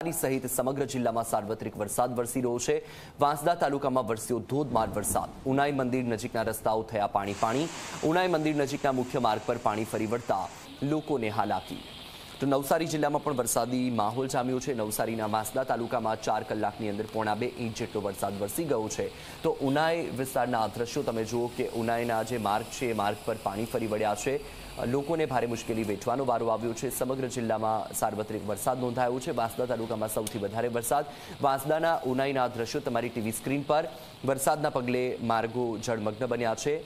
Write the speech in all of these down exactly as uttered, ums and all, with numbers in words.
સહિત સમગ્ર જિલ્લામાં સાર્વત્રિક વરસાદ વરસી રહ્યો છે। વાંસદા તાલુકામાં વરસ્યો ધોધમાર વરસાદ। ઉનાઈ મંદિર નજીકના રસ્તાઓ થયા પાણી પાણી। ઉનાઈ મંદિર નજીકના મુખ્ય માર્ગ પર પાણી ફરી વળતા લોકોને હાલાકી। તો નવસારી જિલ્લામાં પણ વરસાદી માહોલ જામ્યો છે। નવસારીના વાંસદા તાલુકામાં ચાર કલાકની અંદર પોણા બે ઇંચ જેટલો વરસાદ વરસી ગયો છે। તો ઉનાઈ વિસ્તારના દ્રશ્યો તમે જુઓ કે ઉનાઈના જે માર્ગ છે એ માર્ગ પર પાણી ફરી વળ્યા છે। લોકોને ભારે મુશ્કેલી વેઠવાનો વારો આવ્યો છે। સમગ્ર જિલ્લામાં સાર્વત્રિક વરસાદ નોંધાયો છે। વાંસદા તાલુકામાં સૌથી વધારે વરસાદ। વાંસદાના ઉનાઈના દ્રશ્યો તમારી ટીવી સ્ક્રીન પર। વરસાદના પગલે માર્ગો જળમગ્ન બન્યા છે।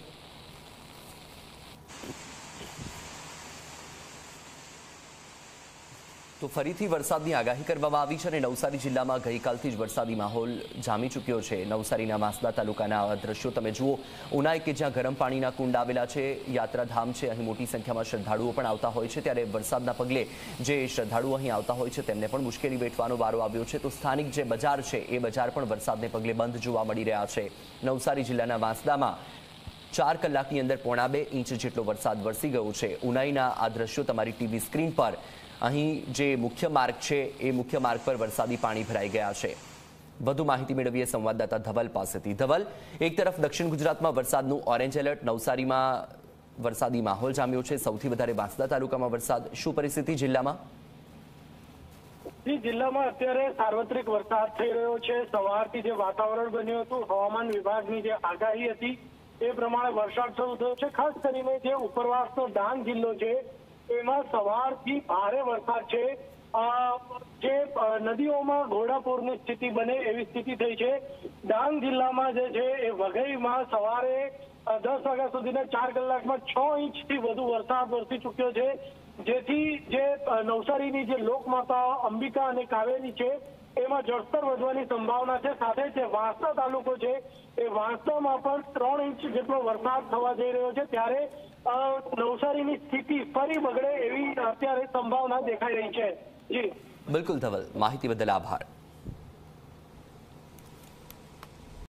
તો ફરીથી વરસાદની આગાહી કરવામાં આવી છે અને નવસારી જિલ્લામાં ગઈકાલથી જ વરસાદી માહોલ જામી ચૂક્યો છે। નવસારીના વાંસદા તાલુકાના દ્રશ્યો તમે જુઓ। ઉનાઈ કે જ્યાં ગરમ પાણીના કુંડ આવેલા છે, યાત્રાધામ છે, અહીં મોટી સંખ્યામાં શ્રદ્ધાળુઓ પણ આવતા હોય છે। ત્યારે વરસાદના પગલે જે શ્રદ્ધાળુઓ અહીં આવતા હોય છે તેમને પણ મુશ્કેલી વેઠવાનો વારો આવ્યો છે। તો સ્થાનિક જે બજાર છે એ બજાર પણ વરસાદને પગલે બંધ જોવા મળી રહ્યા છે। નવસારી જિલ્લાના વાંસદામાં ચાર કલાકની અંદર પોણા બે ઇંચ જેટલો વરસાદ વરસી ગયો છે। ઉનાઈના આ દ્રશ્યો તમારી ટીવી સ્ક્રીન પર। અહીં જે મુખ્ય માર્ગ છે એ મુખ્ય માર્ગ પર વરસાદી પાણી ભરાઈ ગયા છે। વધુ માહિતી મેળવીએ સંવાદદાતા ધવલ પાસેથી। ધવલ, એક તરફ દક્ષિણ ગુજરાતમાં વરસાદનું ઓરેન્જ એલર્ટ, નવસારીમાં વરસાદી માહોલ જામ્યો છે, સૌથી વધારે વાંસદા તાલુકામાં વરસાદ। શું પરિસ્થિતિ જિલ્લામાં? જિલ્લામાં અત્યારે સાર્વત્રિક વરસાદ થઈ રહ્યો છે। સવારથી જે વાતાવરણ બન્યું હતું, હવામાન વિભાગની જે આગાહી હતી એ પ્રમાણે વરસાદ શરૂ થયો છે। ખાસ કરીને જે ઉપરવાસનો ડાંગ જિલ્લો છે એમાં સવારથી ભારે વરસાદ છે। જે નદીઓમાં ઘોડાપૂરની સ્થિતિ બને એવી સ્થિતિ થઈ છે। ડાંગ જિલ્લામાં જે છે એ વઘઈમાં સવારે દસ વાગ્યા સુધીના ચાર કલાકમાં છ ઇંચથી વધુ વરસાદ વરસી ચૂક્યો છે, જેથી જે નવસારીની જે લોકમાતા અંબિકા અને કાવેરી છે એમાં જળસ્તર વધવાની સંભાવના છે। સાથે જે વાંસદા તાલુકો છે એ વાંસદામાં પણ ત્રણ ઇંચ જેટલો વરસાદ થવા જઈ રહ્યો છે। ત્યારે નવસારીની સ્થિતિ ફરી બગડે એવી અત્યારે સંભાવના દેખાઈ રહી છે। જી બિલકુલ ધવલ, માહિતી બદલ આભાર।